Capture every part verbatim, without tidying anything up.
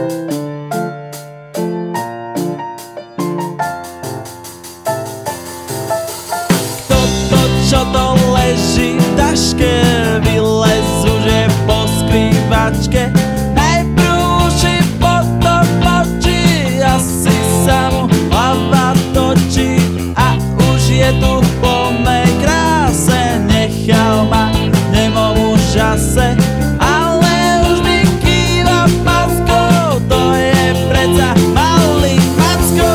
Čo to leží v taške, vylezú, že po skrývačke. Najprv uši, potom oči, asi sa mu hlava točí. A už je tu v plnej kráse, nechal ma v nemom úžase. Ale už mi kýva paskou, to je predsa malý Macko.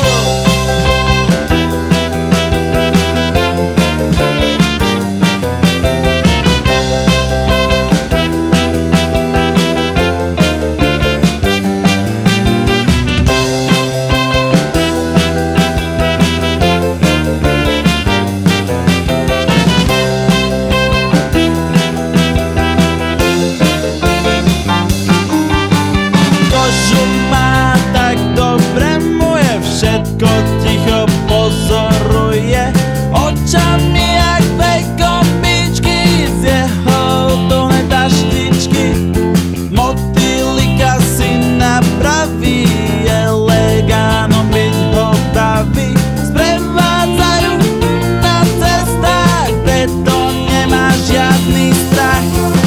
Ticho pozoruje očami jak vekombičky z jeho dolnej taštičky. Motýlika si napraví, elegánom byť ho baví. Sprevádzajú na cestách, preto nemá žiadny strach.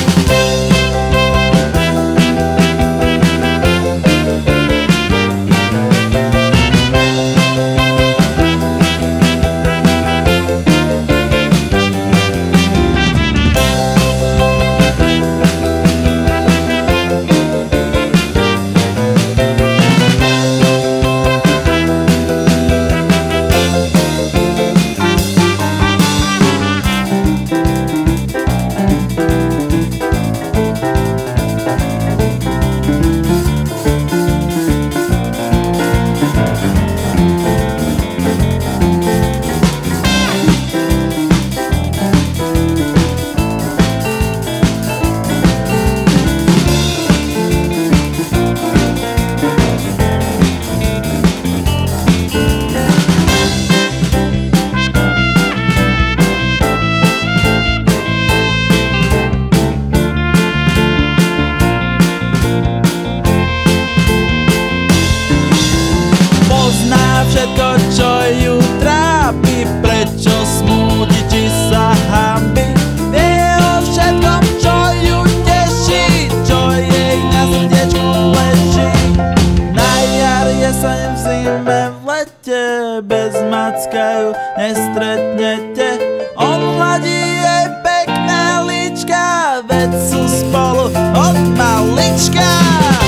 Všetko, čo ju trápi, prečo smúti, či sa hanbí. Vie o všetkom, čo ju teší, čo jej na srdiečku leží. Na jar, jeseň, v zime, v lete, bez Macka ju nestretnete. On hladí jej pekné líčka, veď sú spolu od malička.